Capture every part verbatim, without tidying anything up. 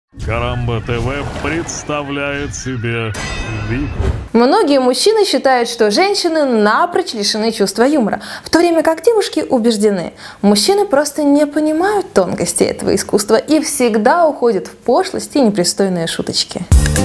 Карамба ТВ представляет себе Вику. Многие мужчины считают, что женщины напрочь лишены чувства юмора, в то время как девушки убеждены, мужчины просто не понимают тонкости этого искусства и всегда уходят в пошлости и непристойные шуточки.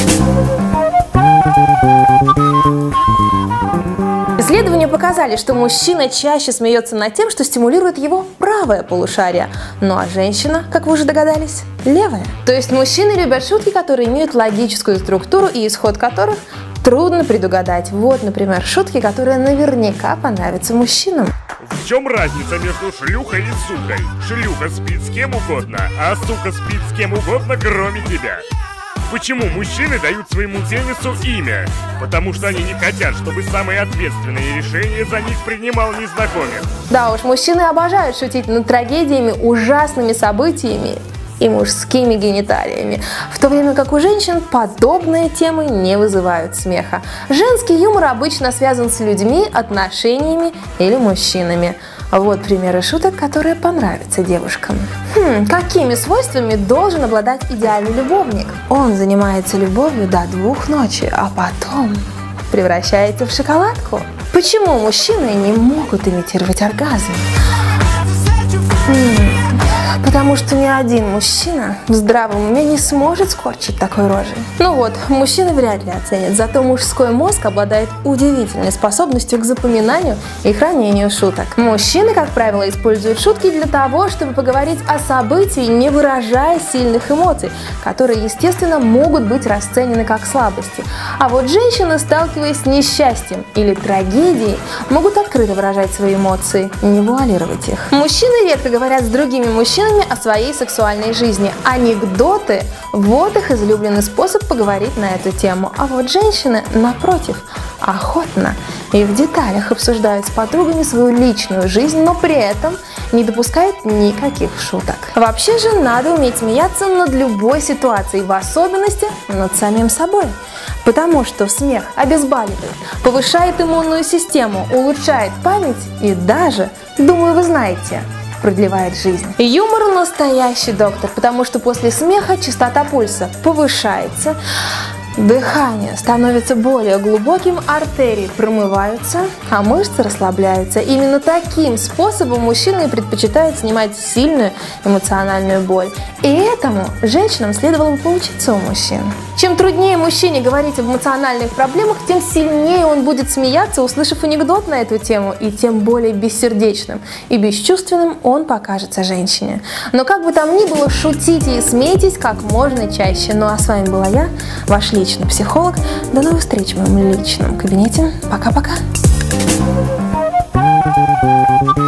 Исследования показали, что мужчина чаще смеется над тем, что стимулирует его правое полушарие, ну а женщина, как вы уже догадались, левое. То есть мужчины любят шутки, которые имеют логическую структуру и исход которых трудно предугадать. Вот, например, шутки, которые наверняка понравятся мужчинам. В чем разница между шлюхой и сукой? Шлюха спит с кем угодно, а сука спит с кем угодно, кроме тебя. Почему мужчины дают своему пенису имя? Потому что они не хотят, чтобы самые ответственные решения за них принимал незнакомец. Да уж, мужчины обожают шутить над трагедиями, ужасными событиями и мужскими гениталиями, в то время как у женщин подобные темы не вызывают смеха. Женский юмор обычно связан с людьми, отношениями или мужчинами. Вот примеры шуток, которые понравятся девушкам. Хм, какими свойствами должен обладать идеальный любовник? Он занимается любовью до двух ночи, а потом превращается в шоколадку. Почему мужчины не могут имитировать оргазм? Хм, потому что ни один мужчина в здравом уме не сможет скорчить такой рожи. Ну вот, мужчины вряд ли оценят, зато мужской мозг обладает удивительной способностью к запоминанию и хранению шуток. Мужчины, как правило, используют шутки для того, чтобы поговорить о событии, не выражая сильных эмоций, которые, естественно, могут быть расценены как слабости. А вот женщины, сталкиваясь с несчастьем или трагедией, могут открыто выражать свои эмоции, не вуалировать их. Мужчины редко говорят с другими мужчинами о своей сексуальной жизни. Анекдоты – вот их излюбленный способ поговорить на эту тему. А вот женщины, напротив, охотно и в деталях обсуждают с подругами свою личную жизнь, но при этом не допускают никаких шуток. Вообще же надо уметь смеяться над любой ситуацией, в особенности над самим собой. Потому что смех обезболивает, повышает иммунную систему, улучшает память и даже, думаю, вы знаете, продлевает жизнь. Юмор – настоящий доктор, потому что после смеха частота пульса повышается, дыхание становится более глубоким, артерии промываются, а мышцы расслабляются. Именно таким способом мужчины предпочитают снимать сильную эмоциональную боль. И этому женщинам следовало бы поучиться у мужчин. Чем труднее мужчине говорить об эмоциональных проблемах, тем сильнее он будет смеяться, услышав анекдот на эту тему, и тем более бессердечным и бесчувственным он покажется женщине. Но как бы там ни было, шутите и смейтесь как можно чаще. Ну а с вами была я, ваш личный психолог. До новых встреч в моем личном кабинете. Пока-пока.